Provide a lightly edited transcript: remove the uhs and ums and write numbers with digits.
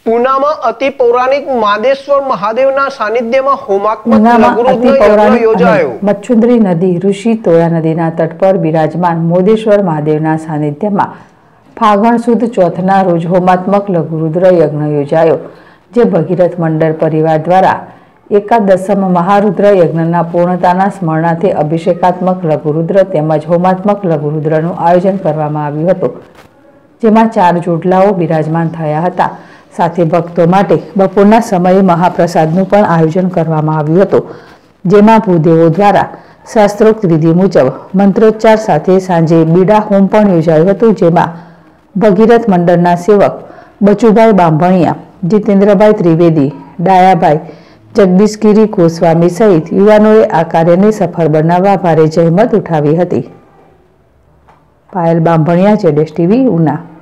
ઉનામાં અતિ પૌરાણિક માદેશ્વર મહાદેવના સાનિધ્યમાં હોમાત્મક લઘુરુદ્ર યજ્ઞ યોજાયો। મચ્છુંદરી નદી ઋષિ તોયા નદીના તટ પર બિરાજમાન મોદેશ્વર મહાદેવના સાનિધ્યમાં ફાગણ સુદ ચોથના રોજ હોમાત્મક લઘુરુદ્ર યજ્ઞ યોજાયો, જે ભગીરથ મંડળ પરિવાર દ્વારા એકાદશમ મહારુદ્ર યજ્ઞના પૂર્ણતાના સ્મરણાર્થે અભિષેકાત્મક લઘુરુદ્ર તેમજ હોમાત્મક લઘુરુદ્રનું આયોજન કરવામાં આવ્યું હતું, જેમાં 4 જોડલાઓ બિરાજમાન થયા હતા। સાથે ભક્તો માટે બપોરના સમયે મહાપ્રસાદનું પણ આયોજન કરવામાં આવ્યું હતું, જેમાં ભૂદેવો દ્વારા શાસ્ત્રોક્ત વિધિ મુજબ મંત્રોચ્ચાર સાથે સાંજે બીડા હોમ પણ યોજાયું હતું, જેમાં ભગીરથ મંડળના સેવક બચુભાઈ બાંભણિયા, જીતેન્દ્રભાઈ ત્રિવેદી, ડાયાભાઈ, જગદીશગીરી ગોસ્વામી સહિત યુવાનોએ આ કાર્યને સફળ બનાવવા ભારે જહેમત ઉઠાવી હતી। પાયલ બાંભણિયા, જેડેશ ટીવી, ઉના।